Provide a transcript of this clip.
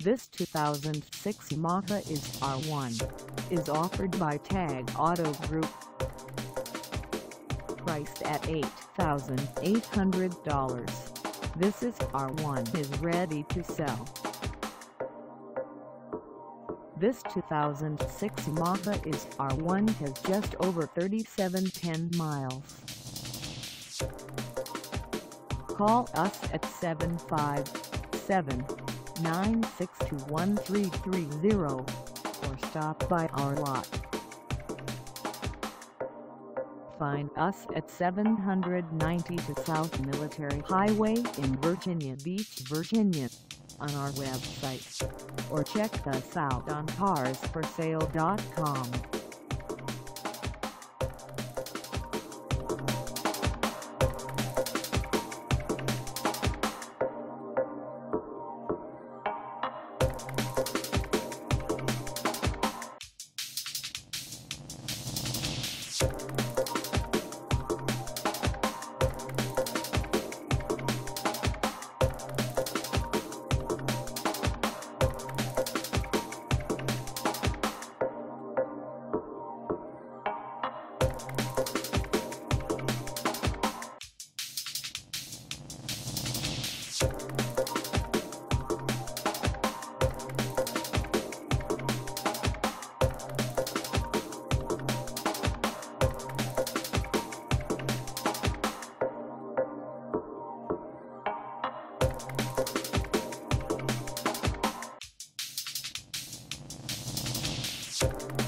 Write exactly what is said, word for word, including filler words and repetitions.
This two thousand six Yamaha Y Z F R one is offered by Tag Auto Group. Priced at eight thousand eight hundred dollars, this Y Z F R one is ready to sell. This two thousand six Yamaha Y Z F R one has just over thirty-seven thousand miles. Call us at seven five seven, nine six two, one three three zero or stop by our lot. Find us at seven ninety-two South Military Highway in Virginia Beach, Virginia, on our website, or check us out on cars for sale dot com. You